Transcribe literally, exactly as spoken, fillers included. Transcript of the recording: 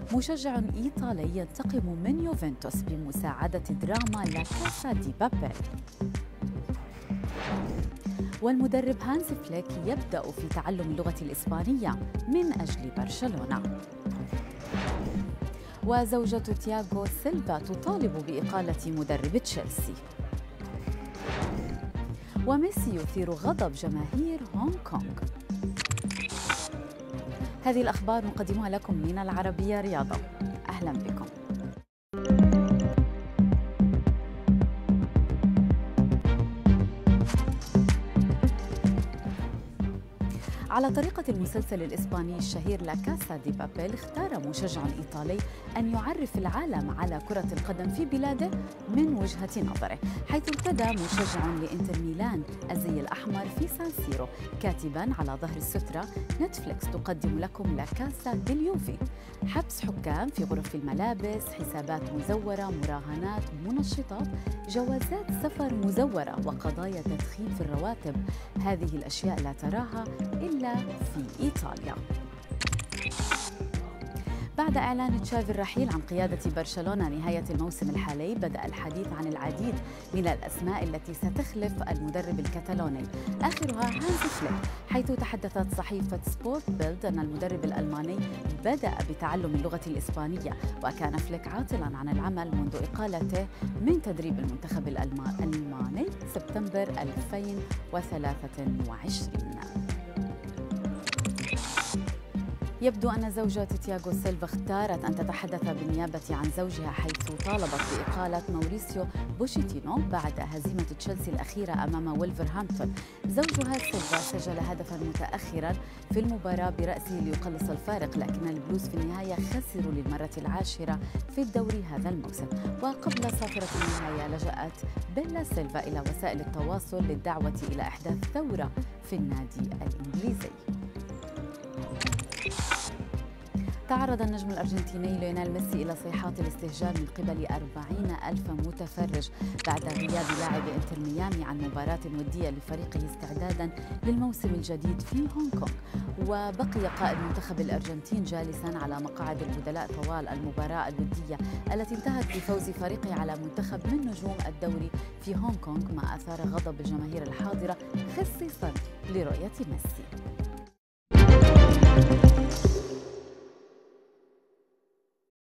مشجع إيطالي ينتقم من يوفنتوس بمساعدة دراما لا كاسا دي بابيل. والمدرب هانز فليك يبدأ في تعلم اللغة الإسبانية من أجل برشلونة. وزوجة تياغو سيلفا تطالب بإقالة مدرب تشيلسي. وميسي يثير غضب جماهير هونغ كونغ. هذه الأخبار نقدمها لكم من العربية رياضة. أهلا بكم. على طريقة المسلسل الإسباني الشهير لا كاسا دي بابيل، اختار مشجع إيطالي أن يعرف العالم على كرة القدم في بلاده من وجهة نظره، حيث ارتدى مشجع لإنتر ميلان الزي الأحمر في سان سيرو كاتباً على ظهر السترة: نتفليكس تقدم لكم لا كاسا دي اليوفي. حبس حكام في غرف الملابس، حسابات مزورة، مراهنات، منشطات، جوازات سفر مزورة، وقضايا تدخين في الرواتب. هذه الأشياء لا تراها إلا في إيطاليا. بعد إعلان تشافي الرحيل عن قيادة برشلونة نهاية الموسم الحالي، بدأ الحديث عن العديد من الأسماء التي ستخلف المدرب الكتالوني، آخرها هانز فليك، حيث تحدثت صحيفة سبورت بيلد أن المدرب الألماني بدأ بتعلم اللغة الإسبانية، وكان فليك عاطلاً عن العمل منذ إقالته من تدريب المنتخب الألماني سبتمبر ألفين وثلاثة وعشرين. يبدو أن زوجة تياغو سيلفا اختارت أن تتحدث بالنيابة عن زوجها، حيث طالبت بإقالة موريسيو بوشيتينو بعد هزيمة تشيلسي الأخيرة أمام ويلفرهامبتون. زوجها سيلفا سجل هدفاً متأخراً في المباراة برأسه ليقلص الفارق، لكن البلوز في النهاية خسروا للمرة العاشرة في الدوري هذا الموسم. وقبل صافرة النهاية لجأت بيلا سيلفا إلى وسائل التواصل للدعوة إلى إحداث ثورة في النادي الإنجليزي. تعرض النجم الأرجنتيني ليونيل ميسي إلى صيحات الاستهجان من قبل أربعين ألف متفرج بعد غياب لاعب إنتر ميامي عن مباراة ودية لفريقه استعدادا للموسم الجديد في هونغ كونغ. وبقي قائد منتخب الأرجنتين جالسا على مقاعد البدلاء طوال المباراة الودية التي انتهت بفوز فريقه على منتخب من نجوم الدوري في هونغ كونغ، ما أثار غضب الجماهير الحاضرة خصيصا لرؤية ميسي.